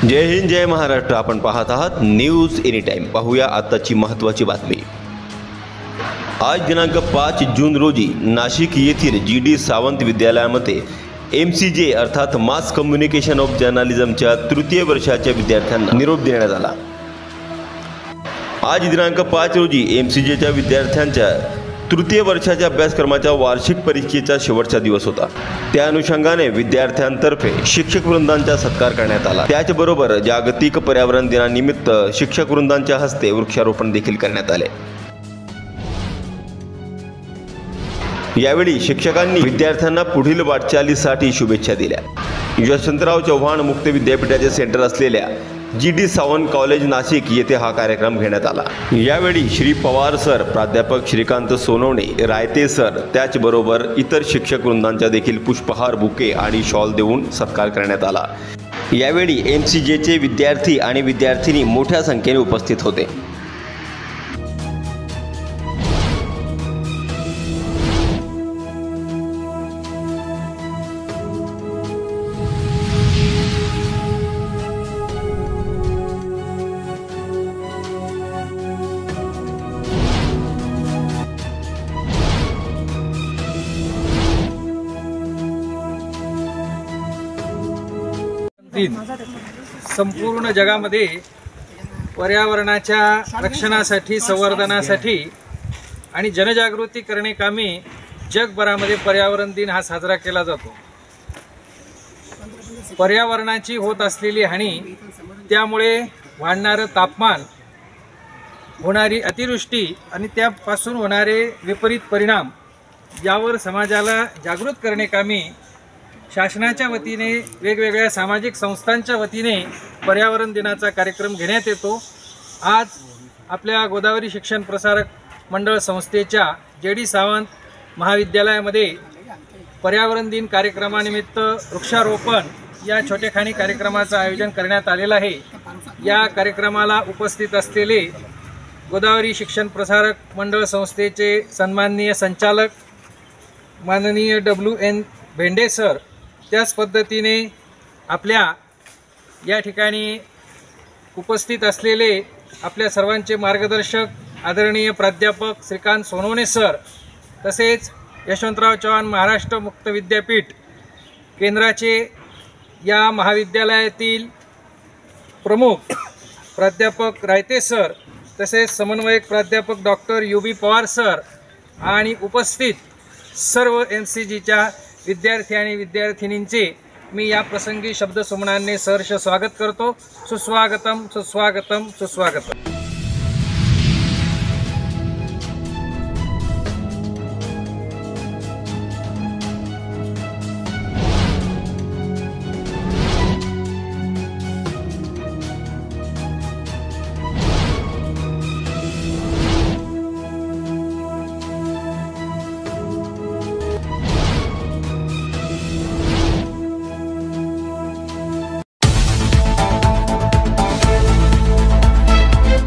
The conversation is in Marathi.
जय हिंद, जय महाराष्ट्र। आपण पाहत आहात न्यूज एनी टाइम। पाहूया आताची महत्त्वाची बातमी। आज दिनांक 5 जून रोजी नाशिक येथील GD सावंत विद्यालयामध्ये MCJ अर्थात मास कम्युनिकेशन ऑफ जर्नलिझमच्या तृतीय वर्षाच्या विद्यार्थ्यांना निरोप देण्यात आला। आज दिनांक 5 रोजी MCJच्या विद्यार्थ्यांच्या तृतीय वर्षाच्या अभ्यासक्रमाच्या वार्षिक परीक्षेचा शेवटचा दिवस होता। त्या अनुषंगाने विद्यार्थ्यांतर्फे शिक्षक वृंदांचा सत्कार करण्यात आला। त्याचबरोबर जागतिक पर्यावरण दिनानिमित्त शिक्षक वृंदांच्या हस्ते वृक्षारोपण देखील करण्यात आले। यावेळी शिक्षकांनी विद्यार्थ्यांना पुढील वाटचालीसाठी शुभेच्छा दिल्या। यशवंतराव चव्हाण मुक्त विद्यापीठाचे सेंटर असलेल्या GD सावंत कॉलेज नाशिक येथे हा कार्यक्रम घेण्यात आला। यावेळी श्री पवार सर, प्राध्यापक श्रीकांत सोनवणे, रायते सर, त्याचबरोबर इतर शिक्षक वृंदांचा देखील पुष्पहार, बुके आणि शॉल देऊन सत्कार करण्यात आला। यावेळी MCJचे विद्यार्थी आणि विद्यार्थिनी मोठ्या संख्येने उपस्थित होते। संपूर्ण जगामध्ये पर्यावरणाच्या रक्षणासाठी, संवर्धनासाठी आणि जनजागृती करण्याकामी जगभरामध्ये पर्यावरण दिन हा साजरा केला जातो। पर्यावरणाची होत असलेली हानी, त्यामुळे वाढणारे तापमान, होणारी अतिवृष्टी आणि त्यापासून होणारे विपरीत परिणाम यावर समाजाला जागृत करण्याकामी शासनाच्या वतीने, वेगवेगळ्या सामाजिक संस्थांच्या वतीने पर्यावरण दिनाचा कार्यक्रम घेण्यात येतो। आज आपल्या गोदावरी शिक्षण प्रसारक मंडळ संस्थेच्या JD सावंत महाविद्यालयामध्ये पर्यावरण दिन कार्यक्रमानिमित्त वृक्षारोपण या छोटेखानी कार्यक्रमाचं आयोजन करण्यात आलेलं आहे। या कार्यक्रमाला उपस्थित असलेले गोदावरी शिक्षण प्रसारक मंडळ संस्थेचे सन्माननीय संचालक माननीय WN भेंडे सर, त्याच पद्धतीने आपल्या या ठिकाणी उपस्थित असलेले आपल्या सर्वांचे मार्गदर्शक आदरणीय प्राध्यापक श्रीकांत सोनवणे सर, तसेच यशवंतराव चव्हाण महाराष्ट्र मुक्त विद्यापीठ केंद्राचे या महाविद्यालयातील प्रमुख प्राध्यापक रायते सर, तसेच समन्वयक प्राध्यापक डॉक्टर UB पवार सर आणि उपस्थित सर्व MCJच्या विद्यार्थी आणि विद्यार्थिनींचे मी या प्रसंगी शब्दसुमनांनी सहर्ष स्वागत करतो। सुस्वागतम, सुस्वागतम, सुस्वागतम।